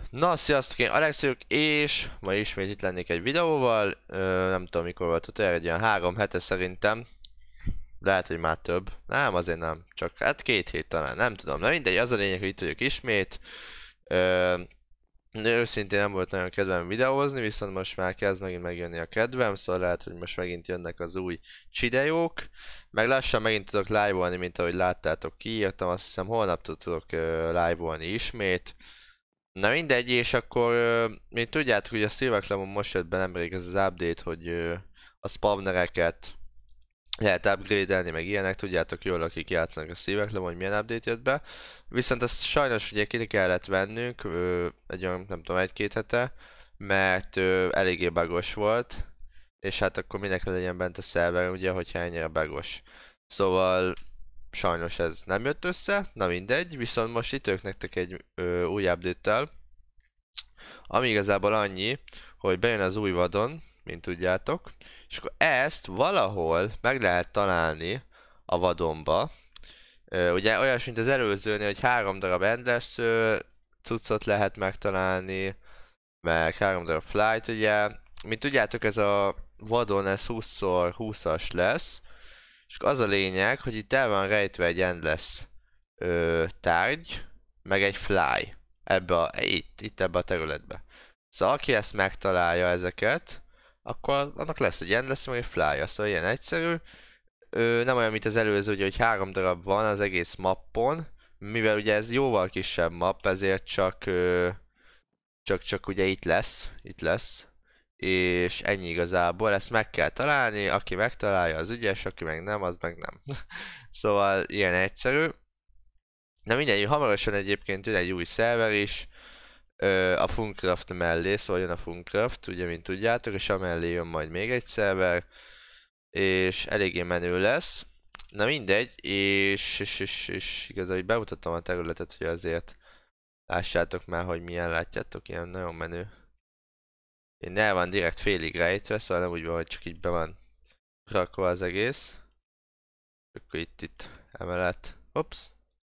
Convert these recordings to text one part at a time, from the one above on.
Na, sziasztok, én Alex vagyok, és ma ismét itt lennék egy videóval. Nem tudom mikor volt utoljára, egy ilyen 3 hete szerintem. Lehet, hogy már több. Nem, azért nem. Csak hát 2 hét talán, nem tudom. Na mindegy, az a lényeg, hogy itt vagyok ismét. Ö, Őszintén nem volt nagyon kedvem videózni, viszont most már kezd megint megjönni a kedvem, szóval lehet, hogy most megint jönnek az új csidejók. Meg lassan megint tudok live-olni, mint ahogy láttátok, kiírtam, azt hiszem holnaptól tudok live-olni ismét. Na mindegy, és akkor mint tudjátok, hogy a Silverclamon most jött be nemrég ez az update, hogy a spawnereket lehet upgrade-elni, meg ilyenek, tudjátok jól, akik játszanak a Silverclamon, hogy milyen update jött be. Viszont ezt sajnos ugye ki kellett vennünk, egy olyan, nem tudom, 1-2 hete, mert eléggé bugos volt, és hát akkor minek legyen bent a szerver, ugye, hogyha ennyire bugos. Szóval sajnos ez nem jött össze, na mindegy, viszont most itt ők nektek egy új update-tel, ami igazából annyi, hogy bejön az új vadon, mint tudjátok, és akkor ezt valahol meg lehet találni a vadonba. Ugye olyas, mint az előzőnél, hogy 3 darab endless cuccot lehet megtalálni, meg 3 darab flight, ugye. Mint tudjátok, ez a vadon ez 20x20-as lesz, és az a lényeg, hogy itt el van rejtve egy endless tárgy, meg egy fly. Itt ebbe a területbe. Szóval aki ezt megtalálja ezeket, akkor annak lesz egy endless, meg egy fly. Szóval ilyen egyszerű. Nem olyan, mint az előző, ugye, hogy 3 darab van az egész mappon. Mivel ugye ez jóval kisebb map, ezért csak ugye itt lesz. És ennyi igazából, ezt meg kell találni, aki megtalálja az ügyes, aki meg nem, az meg nem. Szóval ilyen egyszerű. Na mindegy, hamarosan egyébként jön egy új szerver is, a Funcraft mellé, szóval jön a Funcraft, ugye mint tudjátok, és amellé jön majd még egy szerver, és eléggé menő lesz. Na mindegy, és igazából bemutattam a területet, hogy azért lássátok már, hogy milyen, látjátok, ilyen nagyon menő. Én el van direkt félig rejtve, szóval nem úgy van, hogy csak így be van rakva az egész. Akkor itt emellett. Hops.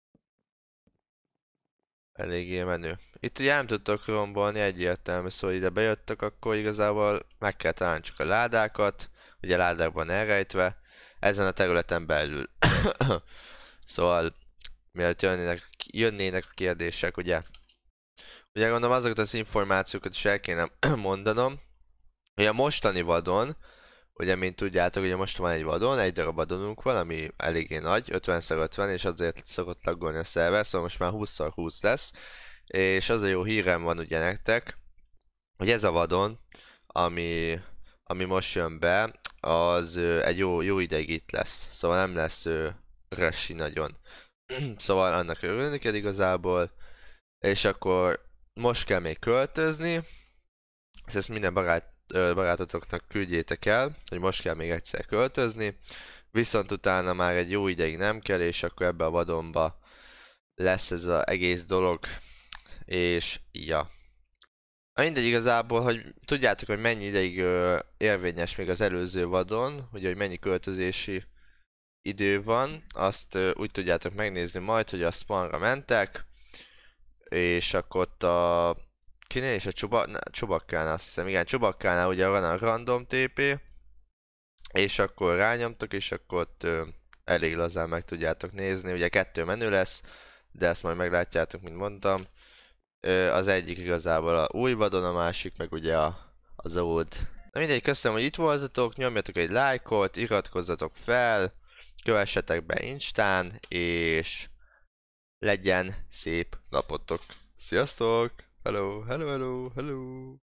Eléggé menő. Itt ugye nem tudtok rombolni egyértelmű, szóval ide bejöttök, akkor igazából meg kell találni csak a ládákat. Ugye ládákban elrejtve. Ezen a területen belül. Szóval, mielőtt jönnének a kérdések, ugye? Ugye gondolom azokat az információkat is el kéne mondanom. Ugye a mostani vadon, ugye mint tudjátok, ugye most van egy vadon, egy darab vadonunk van, ami eléggé nagy, 50x50, és azért szokott laggolni a szerver, szóval most már 20x20 lesz. És az a jó hírem van ugye nektek, hogy ez a vadon, ami most jön be, az egy jó ideig itt lesz. Szóval nem lesz rushy nagyon. Szóval annak örülni kell igazából. És akkor most kell még költözni. Ezt minden barátotoknak küldjétek el, hogy most kell még egyszer költözni. Viszont utána már egy jó ideig nem kell, és akkor ebbe a vadonba lesz ez az egész dolog. És ja. Mindegy igazából, hogy tudjátok, hogy mennyi ideig érvényes még az előző vadon, ugye, hogy mennyi költözési idő van, azt úgy tudjátok megnézni majd, hogy a spawnra mentek, és akkor ott a... Kinél és a Csubakkánál, azt hiszem, igen, Csubakkánál ugye van a random TP, és akkor rányomtok, és akkor ott elég lazán meg tudjátok nézni, ugye 2 menü lesz, de ezt majd meglátjátok, mint mondtam. Az egyik igazából a új vadon, a másik meg ugye az old. Na mindegy, köszönöm, hogy itt voltatok, nyomjatok egy lájkot, iratkozzatok fel, kövessetek be Instán, és legyen szép napotok. Sziasztok! Hello, hello, hello, hello!